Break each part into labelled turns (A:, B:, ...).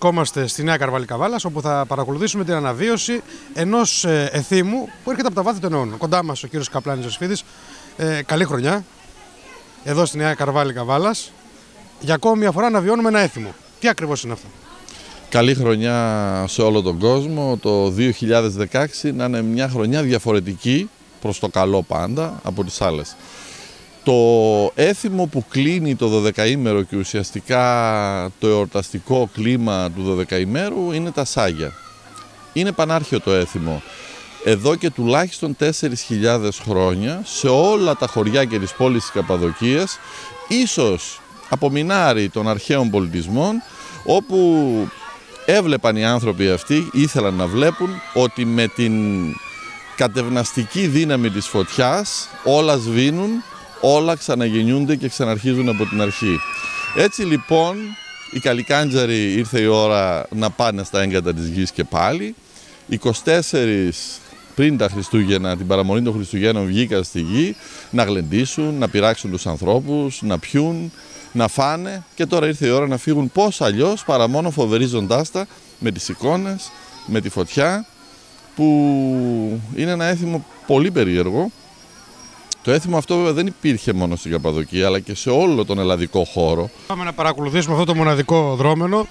A: Βρισκόμαστε στη Νέα Καρβάλη Καβάλας, όπου θα παρακολουθήσουμε την αναβίωση ενός εθήμου που έρχεται από τα βάθη των αιώνων. Κοντά μας ο κύριος Καπλάνης Ιωσήφιδης. Καλή χρονιά εδώ στη Νέα Καρβάλη Καβάλας. Για ακόμη μια φορά αναβιώνουμε ένα έθιμο. Τι ακριβώς είναι αυτό?
B: Καλή χρονιά σε όλο τον κόσμο. Το 2016 να είναι μια χρονιά διαφορετική, προς το καλό πάντα, από τις άλλες. Το έθιμο που κλείνει το 12ημερο και ουσιαστικά το εορταστικό κλίμα του 12ημέρου είναι τα Σάγια. Είναι πανάρχαιο το έθιμο. Εδώ και τουλάχιστον 4.000 χρόνια σε όλα τα χωριά και τις πόλεις της Καπαδοκίας, ίσως απομεινάρι των αρχαίων πολιτισμών, όπου έβλεπαν οι άνθρωποι αυτοί, ήθελαν να βλέπουν ότι με την κατευναστική δύναμη της φωτιάς όλα σβήνουν, όλα ξαναγεννιούνται και ξαναρχίζουν από την αρχή. Έτσι λοιπόν οι καλικάντζαροι ήρθε η ώρα να πάνε στα έγκατα της γης και πάλι. 24 πριν τα Χριστούγεννα, την παραμονή των Χριστουγέννων, βγήκαν στη γη να γλεντήσουν, να πειράξουν τους ανθρώπους, να πιούν, να φάνε, και τώρα ήρθε η ώρα να φύγουν πώς αλλιώς παρά μόνο φοβερίζοντάς τα με τις εικόνες, με τη φωτιά, που είναι ένα έθιμο πολύ περίεργο. Το έθιμο αυτό βέβαια δεν υπήρχε μόνο στην Καπαδοκία, αλλά και σε όλο τον ελλαδικό χώρο.
A: Πάμε να παρακολουθήσουμε αυτό το μοναδικό δρόμενο.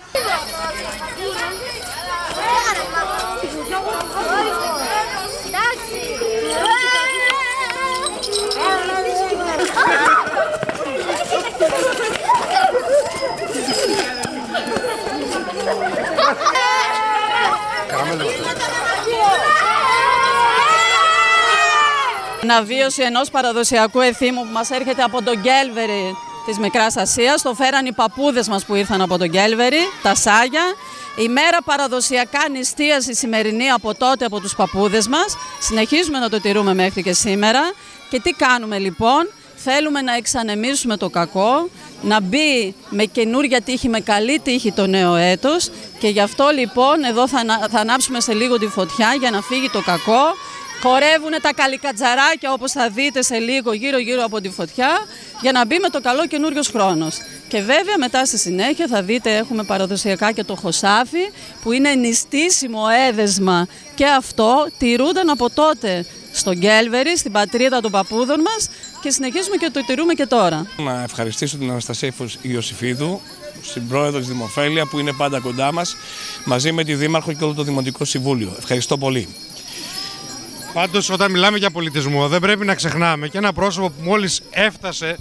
C: Αναβίωση ενός παραδοσιακού εθήμου που μας έρχεται από τον Γκέλβερη της Μικράς Ασίας. Το φέραν οι παππούδες μας που ήρθαν από τον Γκέλβερη, τα Σάγια. Η μέρα παραδοσιακά νηστείας η σημερινή από τότε από τους παππούδες μας. Συνεχίζουμε να το τηρούμε μέχρι και σήμερα. Και τι κάνουμε λοιπόν? Θέλουμε να εξανεμίσουμε το κακό, να μπει με καινούρια τύχη, με καλή τύχη το νέο έτος, και γι' αυτό λοιπόν εδώ θα ανάψουμε σε λίγο τη φωτιά για να φύγει το κακό. Χορεύουν τα καλικατζαράκια, όπως θα δείτε σε λίγο, γύρω-γύρω από τη φωτιά, για να μπει με το καλό καινούριος χρόνος. Και βέβαια μετά στη συνέχεια θα δείτε έχουμε παραδοσιακά και το χωσάφι, που είναι νηστίσιμο έδεσμα, και αυτό τηρούνταν από τότε στον Γκέλβερη, στην πατρίδα των παππούδων μας, και συνεχίζουμε και το τηρούμε και τώρα.
D: Να ευχαριστήσω την Αναστασία Ιωσήφιδου, στην πρόεδρο της Δημοφέλεια, που είναι πάντα κοντά μας, μαζί με τη Δήμαρχο και όλο το Δημοτικό Συμβούλιο. Ευχαριστώ πολύ.
A: Πάντως, όταν μιλάμε για πολιτισμό, δεν πρέπει να ξεχνάμε και ένα πρόσωπο που μόλις έφτασε,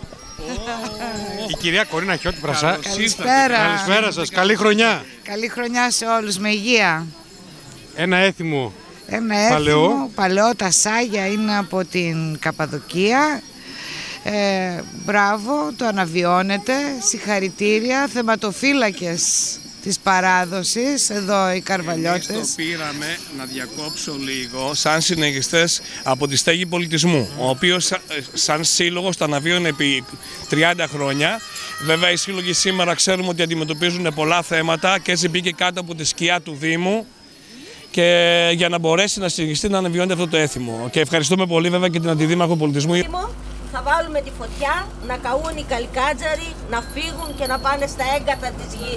A: η κυρία Κορίνα Χιώτη Πρασά.
E: Καλησπέρα.
A: Καλησπέρα σας. Καλή χρονιά.
E: Καλή χρονιά σε όλους, με υγεία.
A: Ένα έθιμο
E: παλαιό, τα Σάγια, είναι από την Καπαδοκία. Μπράβο, το αναβιώνετε, συγχαρητήρια, θεματοφύλακες της παράδοσης, εδώ οι Καρβαλιώτες.
D: Εμείς το πήραμε, να διακόψω λίγο, σαν συνεχιστές από τη Στέγη Πολιτισμού, ο οποίος σαν σύλλογος το αναβίωνε επί 30 χρόνια. Βέβαια οι σύλλογοι σήμερα ξέρουμε ότι αντιμετωπίζουν πολλά θέματα, και έτσι μπήκε κάτω από τη σκιά του Δήμου, και για να μπορέσει να συνεχιστεί να αναβιώνεται αυτό το έθιμο. Και ευχαριστούμε πολύ βέβαια και την Αντιδήμαρχο Πολιτισμού.
F: Θα βάλουμε τη φωτιά, να καούν οι καλικάτζαροι, να φύγουν και να πάνε στα έγκατα της γης.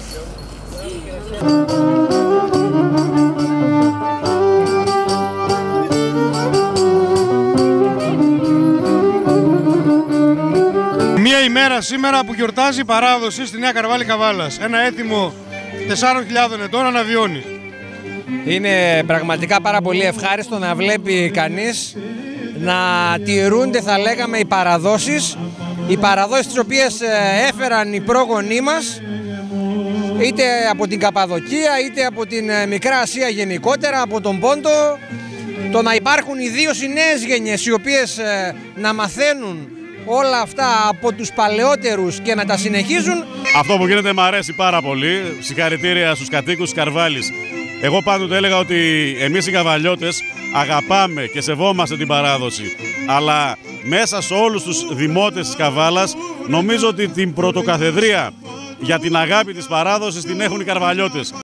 A: Μία ημέρα σήμερα που γιορτάζει η παράδοση στη Νέα Καρβάλη Καβάλας. Ένα έθιμο 4.000 ετών αναβιώνει.
G: Είναι πραγματικά πάρα πολύ ευχάριστο να βλέπει κανείς να τηρούνται, θα λέγαμε, οι παραδόσεις τις οποίες έφεραν οι πρόγονοί μας, είτε από την Καπαδοκία είτε από την Μικρά Ασία γενικότερα, από τον Πόντο. Το να υπάρχουν ιδίως οι νέες γενιές, οι οποίες να μαθαίνουν όλα αυτά από τους παλαιότερους και να τα συνεχίζουν.
H: Αυτό που γίνεται μου αρέσει πάρα πολύ. Συγχαρητήρια στους κατοίκους Καρβάλης. Εγώ πάντοτε έλεγα ότι εμείς οι Καβαλιώτες αγαπάμε και σεβόμαστε την παράδοση. Αλλά μέσα σε όλους τους δημότες της Καβάλας νομίζω ότι την πρωτοκαθεδρία για την αγάπη της παράδοσης την έχουν οι Καρβαλιώτες.